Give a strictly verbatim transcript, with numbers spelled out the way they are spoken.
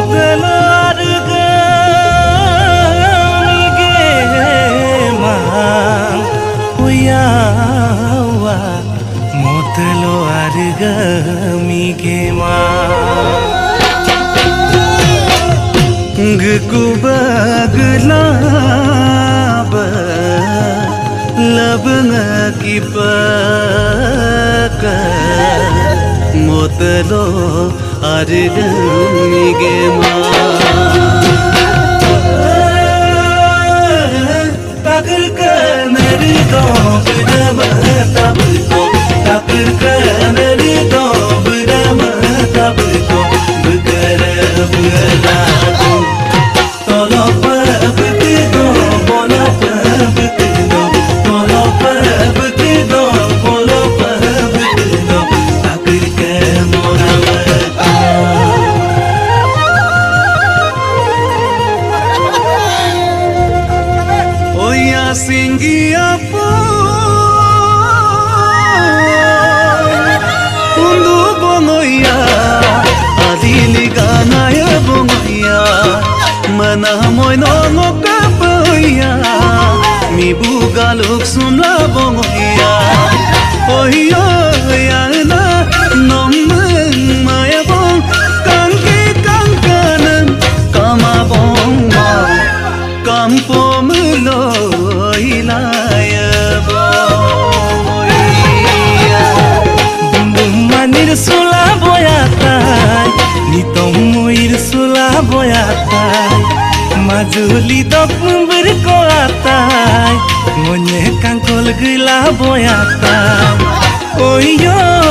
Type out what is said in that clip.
motelar gamige man uyawa motelar gamige man ngkubagla labnga kipaka motelo argamige ma takir kanari do brama tabto takir kanari do brama tabto bukara bula tolo pabti do bola pabti do tolo pabti do bola pabti do takir ke mora oya singia po undu bonoya adili ganaya bonoya mana moy no no kapoya mi bugaluk sumla bonoya oya ya na nom maya bong kanki kankanan kama bong kampo mulo ilaya boya bum manir sula boyatai ni tomo ir sula boyatai majuli dopumber ko atai monye kangkol gila boyatai oyo